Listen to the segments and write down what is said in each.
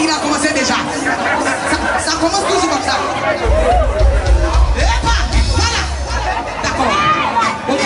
il a commencé déjà. Ça commence toujours comme ça. Voilà. D'accord. Ok.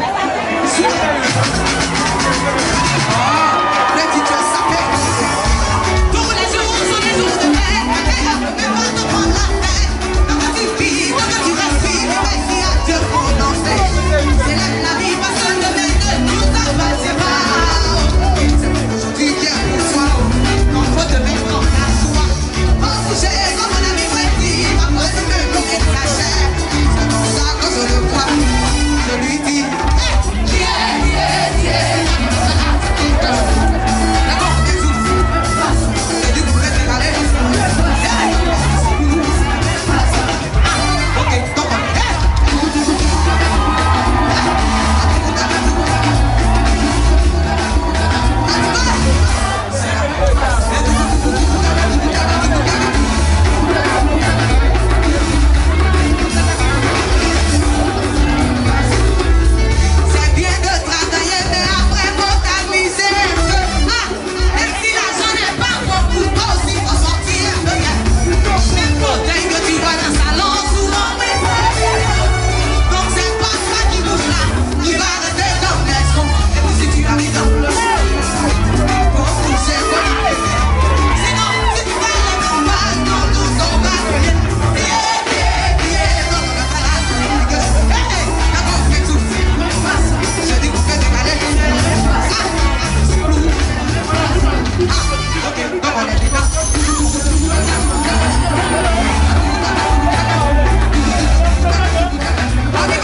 Petit Dieu sapé. Tous les jours sont des jours de paix. Mais pas de prendre la paix. Quand tu vis, quand tu respires, merci à Dieu pour danser. C'est la vie, personne ne m'aide, tout ça passera. C'est aujourd'hui qui est pour soi. Quand faut te mettre en la joie. Quand bouger, comme mon ami dit, ma cause de l'eau et de la chair. C'est pour ça que je le crois. Je lui dis, d'accord, bisous. C'est du coup, laissez aller. Ok, donc on c'est bien de travailler, mais après faut t'amuser un peu. Même si l'argent n'est pas beaucoup, toi aussi faut sortir un peu. Même fauteuil que tu vois dans le salon, souvent mais donc c'est pas ça qui bouge là, qui va rester comme les sons. Et puis si tu arrives dans le faut bouger, faut bouger. Sinon, si tu vas les mêmes pas, non, nous on va rien. D'accord, fais tout. Je dis vous faites décaler. Ok, donc on est déjà. On y va.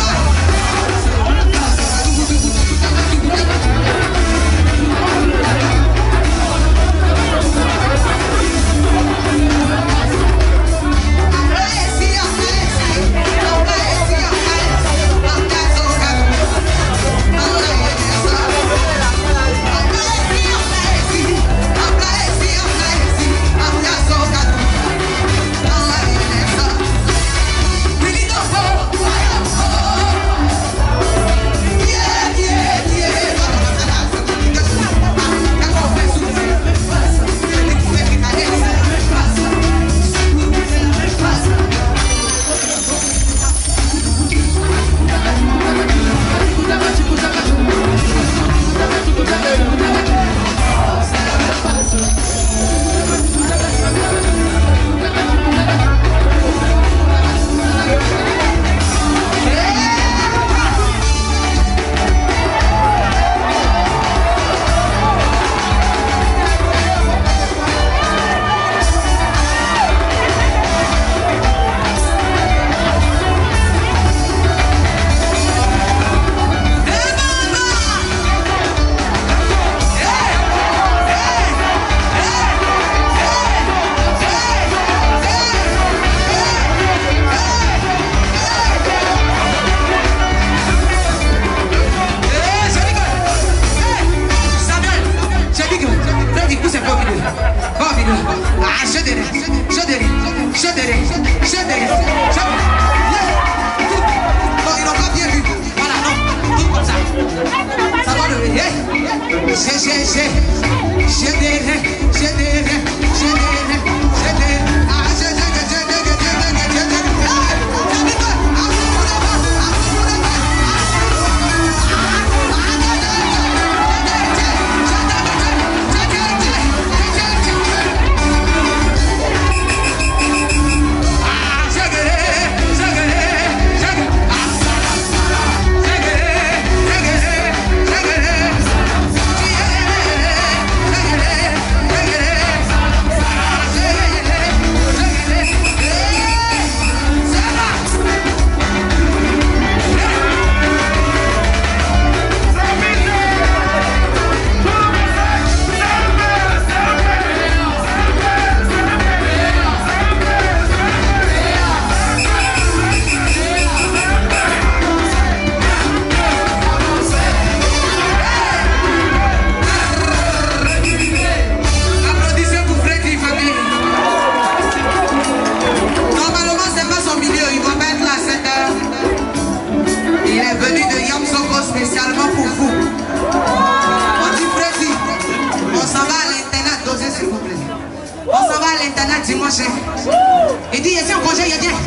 On s'en va à l'internat dimanche. Il dit, il y a un congé, il y a bien.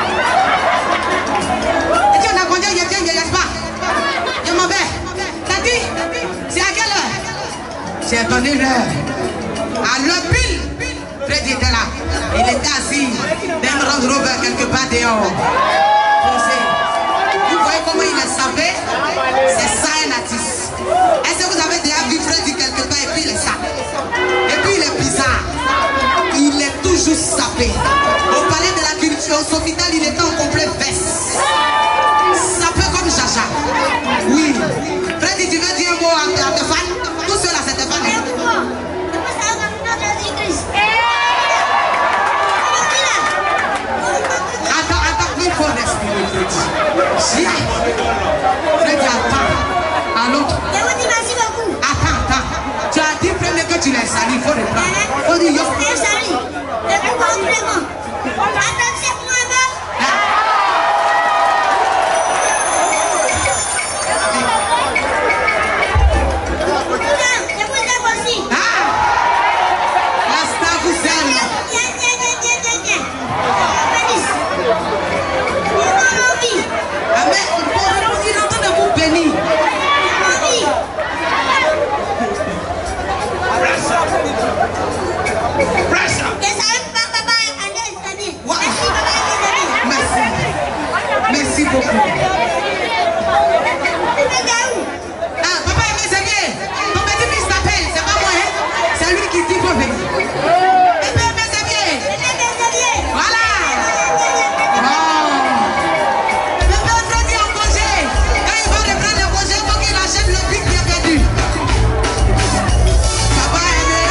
Il dit, on a congé, il y a bien, il n'y a pas. Je m'en vais. T'as dit, c'est à quelle heure? J'ai donné l'heure. À l'heure pile, Freddy était là. Il était assis dans une Range Rover quelque part dehors. Vous voyez comment il est sapé? C'est ça un artiste. Est-ce que vous avez déjà vu Freddy quelque part et puis il est sapé? Et puis il est bizarre. Il est toujours sapé. Au palais de la culture, au Sofitel, il était en complet veste. Sapé comme Jaja. Oui. Freddy, tu veux dire un mot à tes fans? Tout cela, c'est tes fans. Attends, il faut respirer, Freddy. Freddy, attends. Allô? Attends. Tu as dit premier que tu les salis, il faut reprendre. Il faut dire yo. Merci beaucoup. Ah, papa est mes amis. Ton petit fils t'appelle, c'est pas moi, hein? C'est lui qui dit faut venir. Bébé, mes amis. Voilà. Bébé, on dit en congé. Quand il va reprendre le congé, il faut qu'il achète le pic qui est perdu. Papa est né.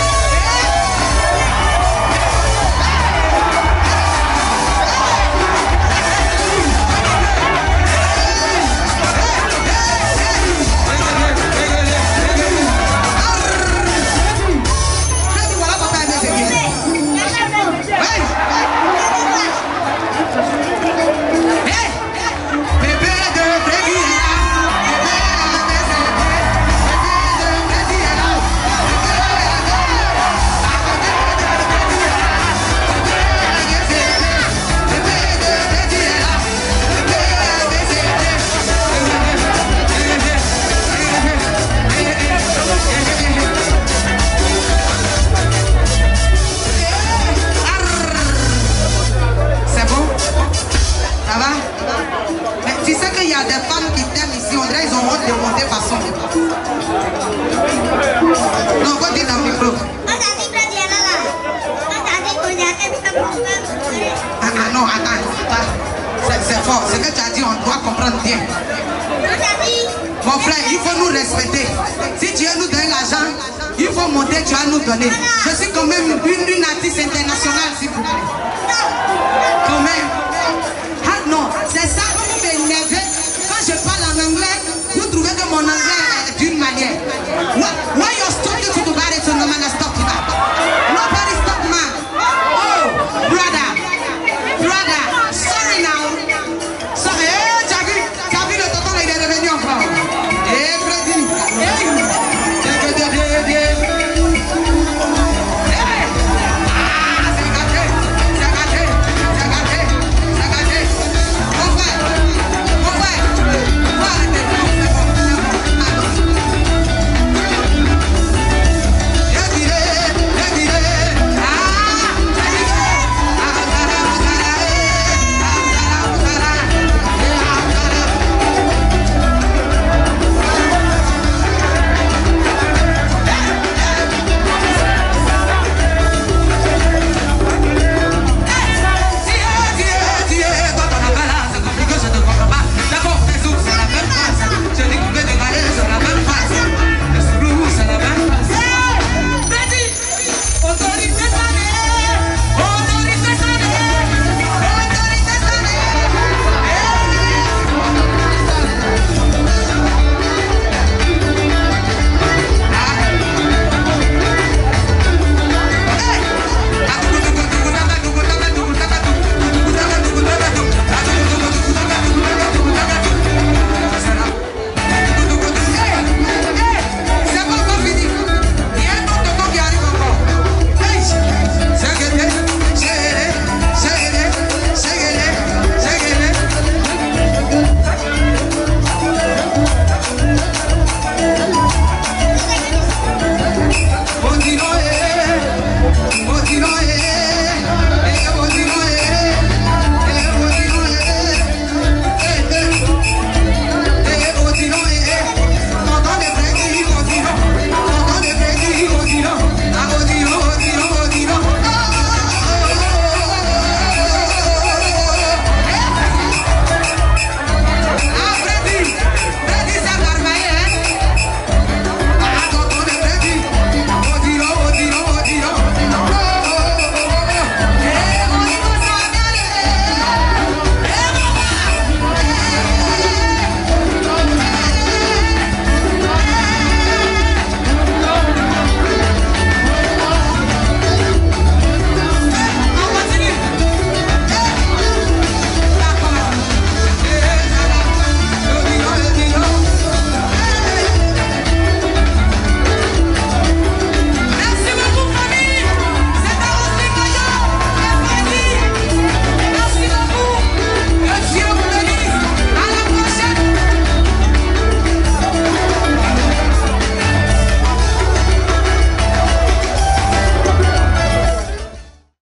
Non, attends. C'est fort. Ce que tu as dit, on doit comprendre bien. Mon frère, il faut nous respecter. Si Dieu nous donne l'argent, il faut monter, tu vas nous donner. Je suis quand même une artiste internationale, s'il vous plaît.